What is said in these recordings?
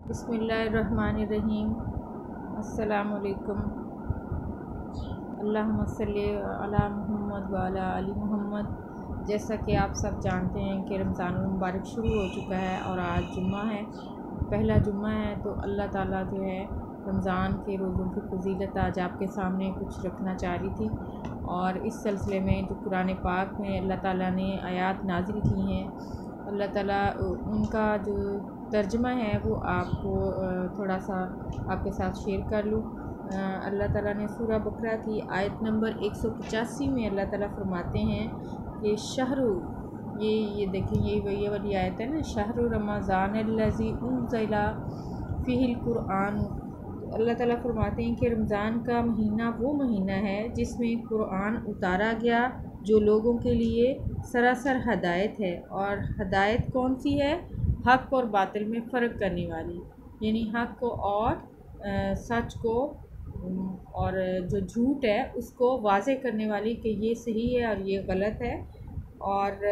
बिस्मिल्लाहिर्रहमानिर्रहीम। अस्सलामुअलैकुम। अल्लाहुम्मा सल्ली अला मुहम्मद व अला आलि मुहम्मद। जैसा कि आप सब जानते हैं कि रमज़ानुल मुबारक शुरू हो चुका है और आज जुम्मा है, पहला जुम्मा है। तो अल्लाह ताला जो है रमज़ान के रोज़ों की फजीलत आज आपके सामने कुछ रखना चाह रही थी। और इस सिलसिले में जो कुरान पाक में अल्लाह ताला ने आयात नाज़िल की हैं, अल्लाह ताला उनका जो तर्जमा है वो आपको थोड़ा सा आपके साथ शेयर कर लूँ। अल्लाह ताला ने सूरह बकरा की आयत नंबर 185 में अल्लाह ताला फरमाते हैं कि शहरु, ये देखें, ये वाली आयत है ना, शहरु रमज़ान अल्लज़ी उन्ज़िला फ़ीहिल कुरआन। अल्लाह ताला फरमाते हैं कि रमज़ान का महीना वो महीना है जिसमें कुरान उतारा गया, जो लोगों के लिए सरासर हदायत है। और हदायत कौन सी है? हक़ और बातिल में फ़र्क करने वाली, यानी हक़ को और सच को और जो झूठ है उसको वाज़े करने वाली कि ये सही है और ये गलत है। और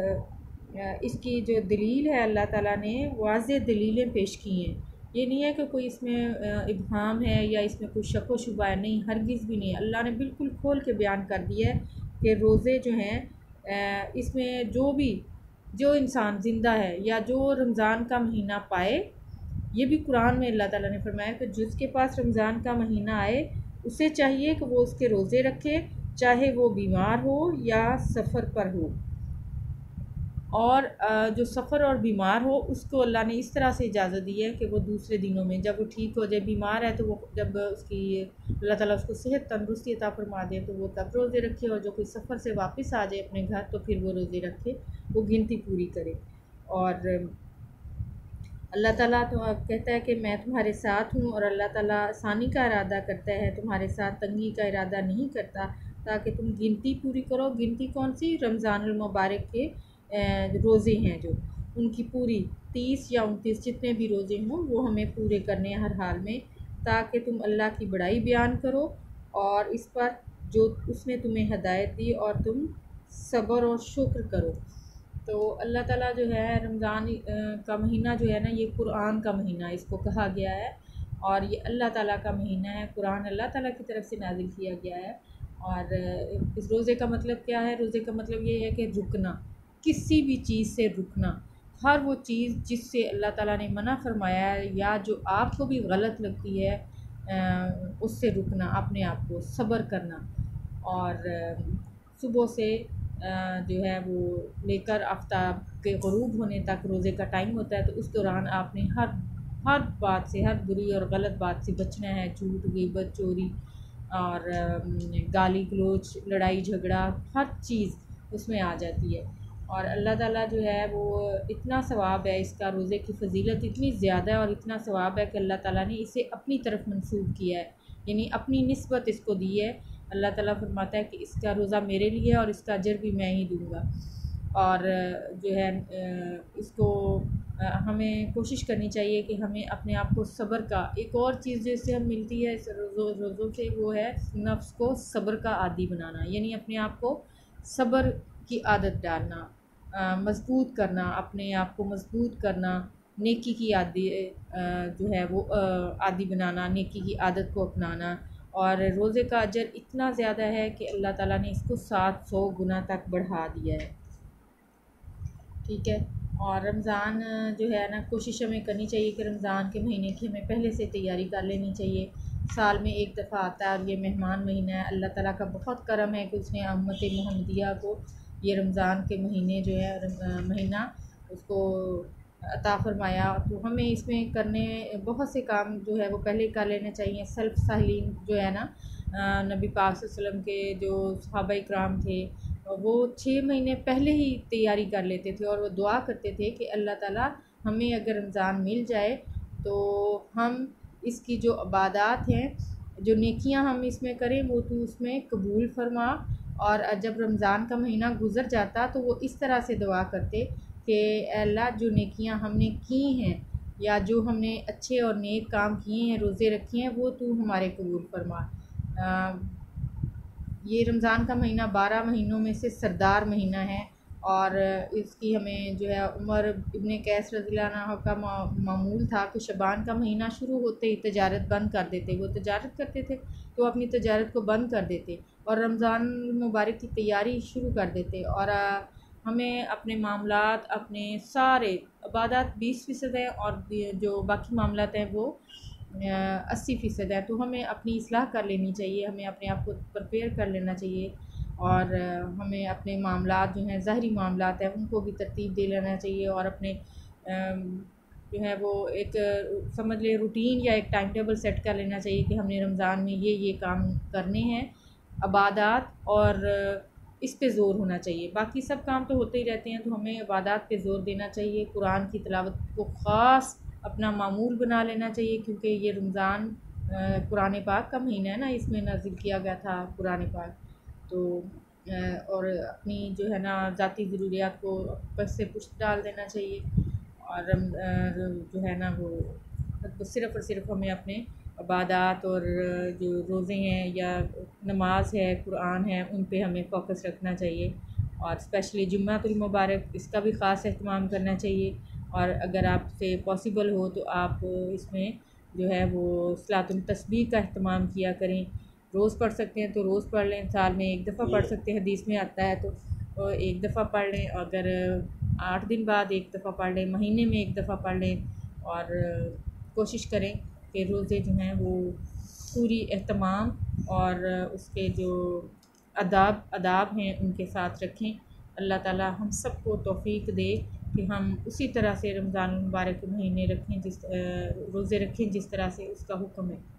इसकी जो दलील है, अल्लाह ताला ने वाज़े दलीलें पेश की हैं। ये नहीं है कि कोई इसमें इब्हाम है या इसमें कोई शक व शुबा है, नहीं, हरगिज़ भी नहीं। अल्लाह ने बिल्कुल खोल के बयान कर दिया है कि रोज़े जो हैं, इसमें जो इंसान ज़िंदा है या जो रमज़ान का महीना पाए, ये भी कुरान में अल्लाह ताला ने फरमाया कि जिसके पास रमज़ान का महीना आए उसे चाहिए कि वो उसके रोज़े रखे, चाहे वो बीमार हो या सफ़र पर हो। और जो सफ़र और बीमार हो उसको अल्लाह ने इस तरह से इजाज़त दी है कि वो दूसरे दिनों में, जब वो ठीक हो जाए, बीमार है तो वो जब उसकी अल्लाह ताला उसको सेहत तंदुरुस्ती अता फरमा दे तो वो तब रोज़े रखे। और जो कोई सफ़र से वापस आ जाए अपने घर तो फिर वो रोज़े रखे, वो गिनती पूरी करे। और अल्लाह ताला तो कहता है कि मैं तुम्हारे साथ हूँ, और अल्लाह ताला आसानी का इरादा करता है, तुम्हारे साथ तंगी का इरादा नहीं करता, ताकि तुम गिनती पूरी करो। गिनती कौन सी? रमज़ानुल मुबारक के रोज़े हैं जो, उनकी पूरी 30 या 29 जितने भी रोज़े हों वो हमें पूरे करने हैं हर हाल में, ताकि तुम अल्लाह की बड़ाई बयान करो और इस पर जो उसने तुम्हें हदायत दी और तुम सब्र और शुक्र करो। तो अल्लाह ताला जो है रमज़ान का महीना जो है ना, ये कुरान का महीना इसको कहा गया है, और ये अल्लाह ताला का महीना है। कुरान अल्लाह ताला की तरफ से नाजिल किया गया है। और इस रोज़े का मतलब क्या है? रोज़े का मतलब ये है कि रुकना, किसी भी चीज़ से रुकना, हर वो चीज़ जिससे अल्लाह ताला ने मना फरमाया है या जो आपको भी गलत लगती है, उससे रुकना, अपने आप को सब्र करना। और सुबह से जो है वो लेकर आफ्ताब के ग़ुरूब होने तक रोज़े का टाइम होता है, तो उस दौरान आपने हर बात से, हर बुरी और गलत बात से बचना है। झूठ, ग़ीबत, चोरी और गाली गलौज, लड़ाई झगड़ा, हर चीज़ उसमें आ जाती है। और अल्लाह ताला जो है वो इतना सवाब है इसका, रोज़े की फ़जीलत इतनी ज़्यादा है और इतना सवाब है कि अल्लाह ताला ने इसे अपनी तरफ मंसूब किया है, यानी अपनी निस्बत इसको दी है। अल्लाह ताला फरमाता है कि इसका रोज़ा मेरे लिए और इसका अजर भी मैं ही दूँगा। और जो है इसको हमें कोशिश करनी चाहिए कि हमें अपने आप को सब्र का, एक और चीज़ जिससे हम मिलती है इस रोज़ों से, वो है नफ्स को सब्र का आदी बनाना, यानी अपने आप को सब्र की आदत डालना, मजबूत करना, अपने आप को मजबूत करना, नेकी की आदि जो है वो आदी बनाना, नेकी की आदत को अपनाना। और रोज़े का अजर इतना ज़्यादा है कि अल्लाह ताला ने इसको 700 गुना तक बढ़ा दिया है। ठीक है। और रमज़ान जो है ना, कोशिश हमें करनी चाहिए कि रमज़ान के महीने की हमें पहले से तैयारी कर लेनी चाहिए। साल में एक दफ़ा आता है और ये मेहमान महीना है। अल्लाह ताला का बहुत करम है कि उसने उम्मत मुहम्मदिया को ये रमज़ान के महीने जो है महीना उसको अता फ़रमाया। तो हमें इसमें करने बहुत से काम जो है वो पहले कर लेने चाहिए। सल्फ़ साहिलीन जो है ना, नबी पाक सल्लल्लाहु अलैहि वसल्लम के जो सहाबा इकराम थे, वो 6 महीने पहले ही तैयारी कर लेते थे और वो दुआ करते थे कि अल्लाह ताला हमें अगर रमज़ान मिल जाए तो हम इसकी जो इबादत हैं, जो नेकियां हम इसमें करें, वो तू उसमें कबूल फरमा। और जब रमज़ान का महीना गुज़र जाता तो वो इस तरह से दुआ करते कि अल्लाह, जो नेकियां हमने की हैं या जो हमने अच्छे और नेक काम किए हैं, रोज़े रखे हैं, वो तू हमारे कबूल फरमा। ये रमज़ान का महीना 12 महीनों में से सरदार महीना है, और इसकी हमें जो है उमर इब्ने कैस रज़ियल्लाहु अन्हु का मामूल था कि शबान का महीना शुरू होते ही तजारत बंद कर देते। वो तजारत करते थे तो अपनी तजारत को बंद कर देते और रमज़ान मुबारक की तैयारी शुरू कर देते। और हमें अपने मामलात, अपने सारे इबादत 20% हैं और जो बाकी मामलात हैं वो 80% है। तो हमें अपनी इस्लाह कर लेनी चाहिए, हमें अपने आप को प्रिपेयर कर लेना चाहिए और हमें अपने मामलात जो हैं, ज़ाहरी मामलात हैं, उनको भी तरतीब दे लेना चाहिए और अपने जो है वो एक समझ ले रूटीन या एक टाइम टेबल सेट कर लेना चाहिए कि हमने रमज़ान में ये काम करने हैं, इबादत, और इस पे ज़ोर होना चाहिए। बाकी सब काम तो होते ही रहते हैं, तो हमें इबादत पे ज़ोर देना चाहिए। कुरान की तिलावत को ख़ास अपना मामूल बना लेना चाहिए क्योंकि ये रमज़ान कुरान पाक का महीना है ना, इसमें नाज़िल किया गया था कुरान पाक। तो और अपनी जो है ना ज़ाती ज़रूरियात को बस से पुष्ट डाल देना चाहिए और जो है ना वो सिर्फ़ और सिर्फ हमें अपने इबादत और जो रोज़े हैं या नमाज है, कुरान है, उन पे हमें फ़ोकस रखना चाहिए और स्पेशली जुम्मतुल मुबारक इसका भी ख़ास एहतमाम करना चाहिए। और अगर आपसे पॉसिबल हो तो आप इसमें जो है वो सलातुल तस्बीह का एहतमाम किया करें। रोज़ पढ़ सकते हैं तो रोज़ पढ़ लें, साल में एक दफ़ा पढ़ सकते हैं, हदीस में आता है तो एक दफ़ा पढ़ लें। अगर 8 दिन बाद एक दफ़ा पढ़ लें, महीने में एक दफ़ा पढ़ लें और कोशिश करें कि रोज़े जो हैं वो पूरी एहतमाम और उसके जो आदाब हैं उनके साथ रखें। अल्लाह ताला हम सबको तौफ़ीक दे कि हम उसी तरह से रमज़ान मुबारक के महीने रखें, रोज़े रखें जिस तरह से उसका हुक्म है।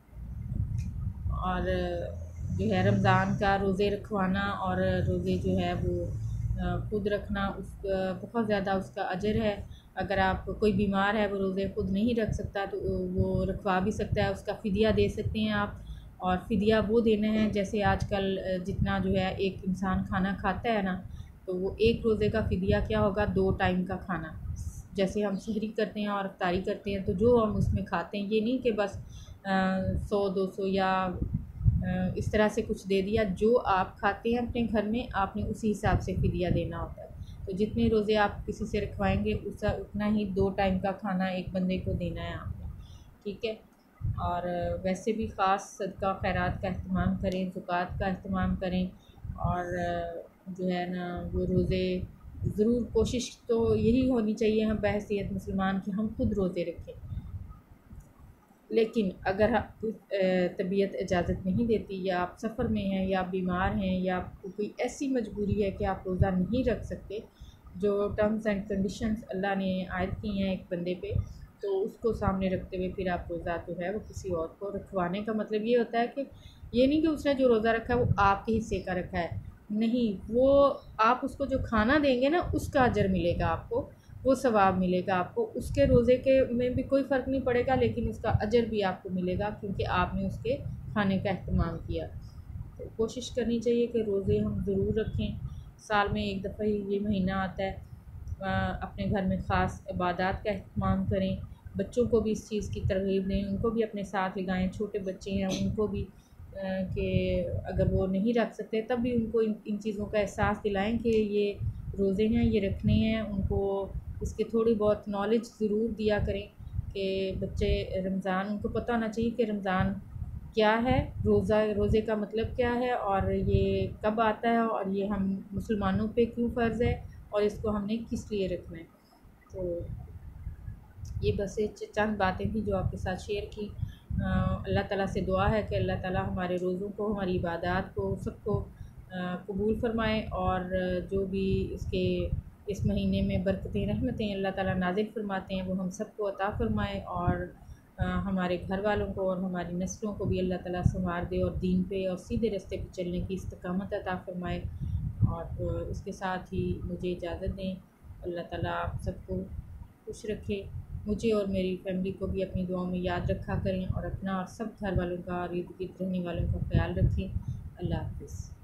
और जो है रमज़ान का रोज़े रखवाना और रोज़े जो है वो खुद रखना, उस बहुत ज़्यादा उसका अजर है। अगर आप कोई बीमार है, वो रोज़े खुद नहीं रख सकता तो वो रखवा भी सकता है, उसका फ़िदिया दे सकते हैं आप। और फ़िदिया वो देना है जैसे आजकल जितना जो है एक इंसान खाना खाता है ना, तो वो एक रोज़े का फ़िदिया क्या होगा, 2 टाइम का खाना। जैसे हम सहरी करते हैं और इफ्तारी करते हैं तो जो हम उसमें खाते हैं, ये नहीं कि बस 100-200 या इस तरह से कुछ दे दिया। जो आप खाते हैं अपने घर में, आपने उसी हिसाब से फ़िदिया देना होता है। तो जितने रोज़े आप किसी से रखवाएंगे उतना ही 2 टाइम का खाना एक बंदे को देना है आपने, ठीक है। और वैसे भी ख़ास सदका खैरात का अहतमाम करें, ज़कात का अहतमाम करें और जो है ना वो रोज़े ज़रूर, कोशिश तो यही होनी चाहिए हम बहैसियत मुसलमान कि हम खुद रोज़े रखें। लेकिन अगर तबीयत इजाज़त नहीं देती या आप सफ़र में हैं या आप बीमार हैं या आपको कोई ऐसी मजबूरी है कि आप रोज़ा नहीं रख सकते, जो टर्म्स एंड कंडीशंस अल्लाह ने आयद की हैं एक बंदे पे, तो उसको सामने रखते हुए फिर आप रोज़ा जो है वो किसी और को रखवाने का मतलब ये होता है कि ये नहीं कि उसने जो रोज़ा रखा है वो आपके हिस्से का रखा है, नहीं, वो आप उसको जो खाना देंगे ना उसका अजर मिलेगा आपको, वो सवाब मिलेगा आपको। उसके रोज़े के में भी कोई फ़र्क नहीं पड़ेगा लेकिन उसका अजर भी आपको मिलेगा क्योंकि आपने उसके खाने का अहतमाम किया। तो कोशिश करनी चाहिए कि रोज़े हम ज़रूर रखें। साल में एक दफ़ा ही ये महीना आता है। अपने घर में ख़ास इबादत का अहतमाम करें, बच्चों को भी इस चीज़ की तरग़ीब दें, उनको भी अपने साथ लगाएँ। छोटे बच्चे हैं उनको भी कि अगर वो नहीं रख सकते तब भी उनको इन चीज़ों का एहसास दिलाएँ कि ये रोज़े हैं, ये रखने हैं। उनको इसकी थोड़ी बहुत नॉलेज ज़रूर दिया करें कि बच्चे रमज़ान, उनको पता होना चाहिए कि रमज़ान क्या है, रोज़े का मतलब क्या है और ये कब आता है और ये हम मुसलमानों पे क्यों फ़र्ज़ है और इसको हमने किस लिए रखना है। तो ये बस चंद बातें थी जो आपके साथ शेयर की। अल्लाह ताला से दुआ है कि अल्लाह ताला हमारे रोज़ों को, हमारी इबादत को, सबको कबूल फ़रमाए और जो भी इस महीने में बरकतें, रहमतें अल्लाह ताला नाज़िल फ़रमाते हैं वो हम सबको अता फ़रमाए और हमारे घर वालों को और हमारी नस्लों को भी अल्लाह ताला संवार दे और दीन पे और सीधे रास्ते पे चलने की इस्तकामत अता फ़रमाए। और इसके साथ ही मुझे इजाज़त दें। अल्लाह ताला आप सबको खुश रखे, मुझे और मेरी फैमिली को भी अपनी दुआओं में याद रखा करें और अपना और सब घर वालों का और इर्द गिर्द रहने वालों का ख्याल रखें। अल्लाह हाफ़िज़।